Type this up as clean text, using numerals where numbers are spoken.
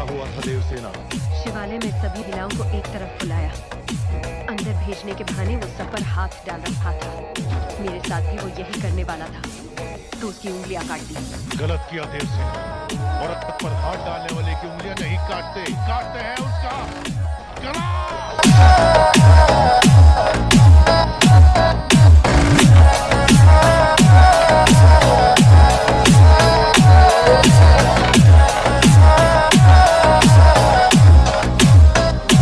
हुआ था देवसेना? शिवालय में सभी महिलाओं को एक तरफ बुलाया। अंदर भेजने के बहाने वो सब पर हाथ डाल रखा था। मेरे साथ भी वो यही करने वाला था, तो उसकी उंगलियां काट दी। गलत किया देवसेना। औरत पर हाथ डालने वाले की उंगलियां नहीं काटते, काटते हैं उसका गला।